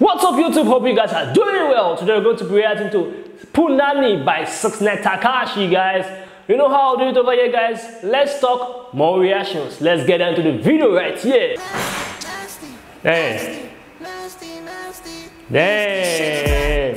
What's up YouTube? Hope you guys are doing well. Today we're going to be reacting to Punani by 6ix9ine Tekashi, guys. You know how I'll do it over here, guys. Let's talk more reactions. Let's get into the video right here. Damn. Damn.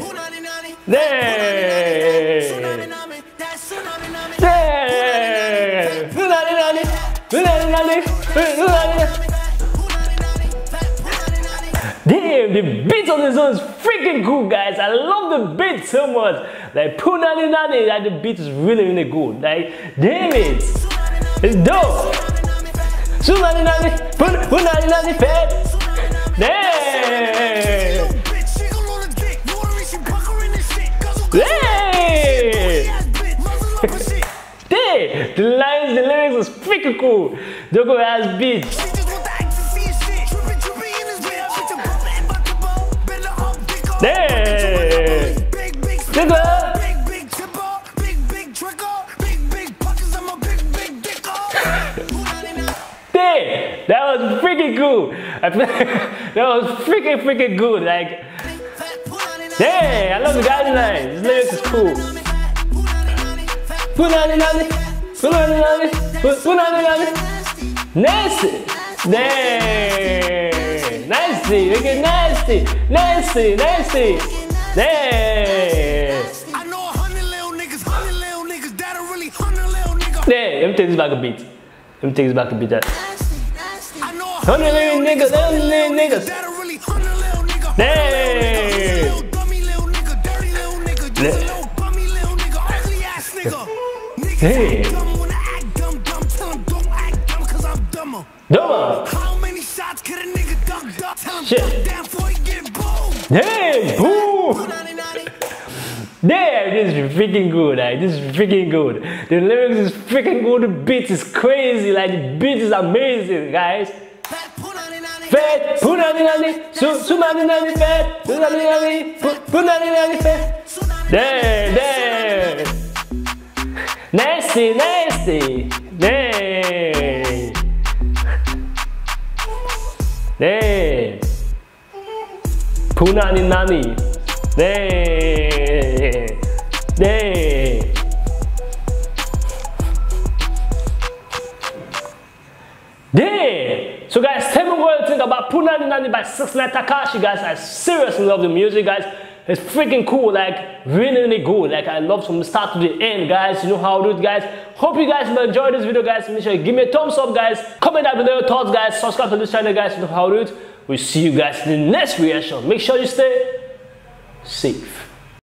Damn, the beat on this one is freaking cool, guys. I love the beat so much. Like, Punani Nani, like, the beat is really good. Like, damn it. It's dope. Punani Nani, Punani Nani, fat. Damn. Damn. The lyrics was freaking cool. Joko ass beats. Damn! Nigga! Damn! That was freaking cool! That was freaking good! Like, damn! I love the guy's line! His lyrics is cool! Punani Nani! Punani Nani! Punani Nani! Nasty! Damn! Nasty! Look at nasty! Nasty! Nasty! Damn! I know 100 little niggas that'll really 100 little niggas. Damn! Let me take this back a beat. Let me take this back a beat. That. I know 100 little niggas that'll really 100 little niggas. Damn! Little dummy little nigga, dirty little nigga, just a little bummy little nigga, ugly ass nigga. Niggas dumb when I act dumb, tell them don't act dumb cause I'm dumber. Dumber! How many shots could a nigga duck? Tell him damn before he get booed. Damn, boom! Damn, this is freaking good, like, this is freaking good. The lyrics is freaking good, the beat is crazy, like, the beat is amazing, guys. Fat, punani nani, sumani nani, fat, punani nani, punani nani, fat. Damn. Nasty, damn. Damn. Punani Nani. Damn. Damn. Damn. So guys, tell me what you think about Punani Nani by 6ix9ine Tekashi, guys. I seriously love the music, guys. It's freaking cool, like, really good. Like, I love from the start to the end, guys. You know how I do it, guys. Hope you guys will enjoy this video, guys. Make sure you give me a thumbs up, guys. Comment down below your thoughts, guys. Subscribe to this channel, guys. You know how I do it. We'll see you guys in the next reaction. Make sure you stay safe.